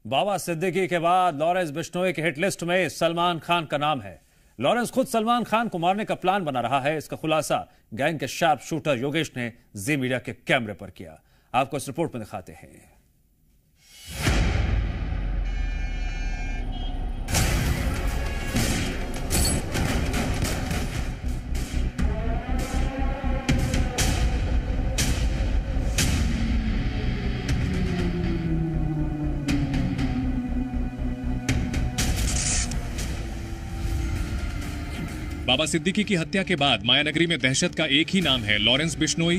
बाबा सिद्दीकी के बाद लॉरेंस बिश्नोई के हिट लिस्ट में सलमान खान का नाम है। लॉरेंस खुद सलमान खान को मारने का प्लान बना रहा है। इसका खुलासा गैंग के शार्प शूटर योगेश ने जी मीडिया के कैमरे पर किया। आपको इस रिपोर्ट में दिखाते हैं। बाबा सिद्दीकी की हत्या के बाद मायानगरी में दहशत का एक ही नाम है, लॉरेंस बिश्नोई।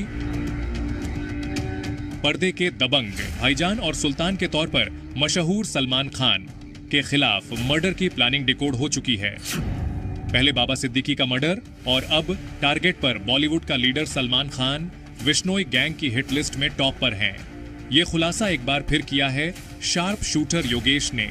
पर्दे के दबंग भाईजान और सुल्तान के तौर पर मशहूर सलमान खान के खिलाफ मर्डर की प्लानिंग डिकोड हो चुकी है। पहले बाबा सिद्दीकी का मर्डर और अब टारगेट पर बॉलीवुड का लीडर सलमान खान बिश्नोई गैंग की हिट लिस्ट में टॉप पर हैं। ये खुलासा एक बार फिर किया है शार्प शूटर योगेश ने,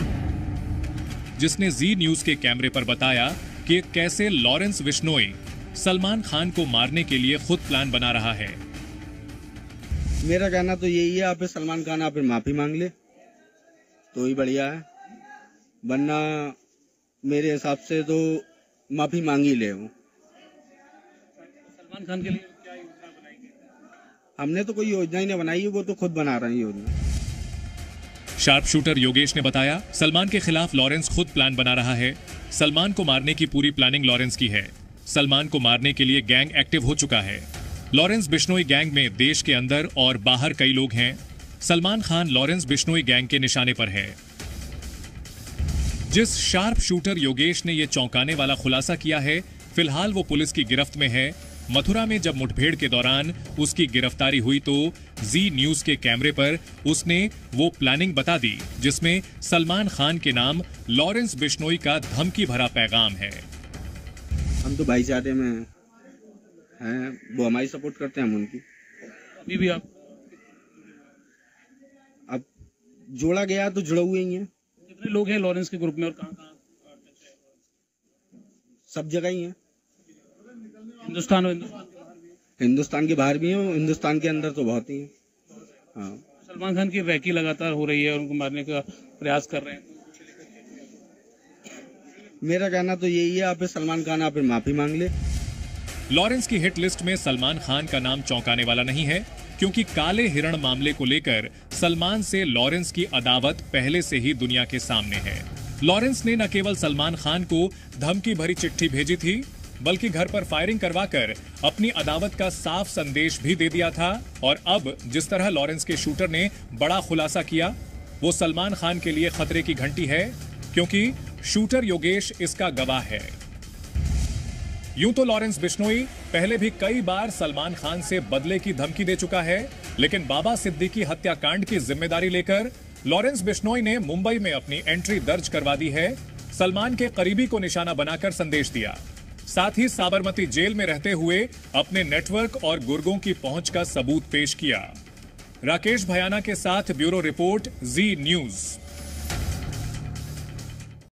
जिसने जी न्यूज के कैमरे पर बताया कि कैसे लॉरेंस बिश्नोई सलमान खान को मारने के लिए खुद प्लान बना रहा है। मेरा कहना तो यही है, आप सलमान खान आप माफी मांग ले तो ही बढ़िया है, वरना मेरे हिसाब से तो माफी मांग ही ले। वो सलमान खान के लिए क्या योजना बनाई? हमने तो कोई योजना ही नहीं बनाई है, वो तो खुद बना रहे हैं योजना। शार्प शूटर योगेश ने बताया सलमान के खिलाफ लॉरेंस खुद प्लान बना रहा है। सलमान को मारने की पूरी प्लानिंग लॉरेंस की है। सलमान को मारने के लिए गैंग एक्टिव हो चुका है। लॉरेंस बिश्नोई गैंग में देश के अंदर और बाहर कई लोग हैं। सलमान खान लॉरेंस बिश्नोई गैंग के निशाने पर है। जिस शार्प शूटर योगेश ने यह चौंकाने वाला खुलासा किया है, फिलहाल वो पुलिस की गिरफ्त में है। मथुरा में जब मुठभेड़ के दौरान उसकी गिरफ्तारी हुई तो जी न्यूज के कैमरे पर उसने वो प्लानिंग बता दी जिसमें सलमान खान के नाम लॉरेंस बिश्नोई का धमकी भरा पैगाम है। हम तो भाईचारे में हैं, वो हमारी सपोर्ट करते हैं, हम उनकी। अभी भी आप अब जोड़ा गया तो जुड़े हुए ही हैं। कितने लोग हैं लॉरेंस के ग्रुप में और कहाँ? सब जगह ही हैं, हिंदुस्तान के बाहर भी हैं, हिंदुस्तान के अंदर तो बहुत ही हैं। हाँ। सलमान खान की रैकी लगातार हो रही है और उनको मारने का प्रयास कर रहे हैं। मेरा कहना तो यही है, आप सलमान खान आप माफी मांग ले। लॉरेंस की हिट लिस्ट में सलमान खान का नाम चौंकाने वाला नहीं है, क्योंकि काले हिरण मामले को लेकर सलमान से लॉरेंस की अदावत पहले से ही दुनिया के सामने है। लॉरेंस ने न केवल सलमान खान को धमकी भरी चिट्ठी भेजी थी, बल्कि घर पर फायरिंग करवाकर अपनी अदावत का साफ संदेश भी दे दिया था। और अब जिस तरह लॉरेंस के शूटर ने बड़ा खुलासा किया, वो सलमान खान के लिए खतरे की घंटी है, क्योंकि शूटर योगेश इसका गवाह है। यूं तो लॉरेंस बिश्नोई पहले भी कई बार सलमान खान से बदले की धमकी दे चुका है, लेकिन बाबा सिद्दीकी हत्याकांड की जिम्मेदारी लेकर लॉरेंस बिश्नोई ने मुंबई में अपनी एंट्री दर्ज करवा दी है। सलमान के करीबी को निशाना बनाकर संदेश दिया, साथ ही साबरमती जेल में रहते हुए अपने नेटवर्क और गुर्गों की पहुंच का सबूत पेश किया। राकेश भयाना के साथ ब्यूरो रिपोर्ट, जी न्यूज।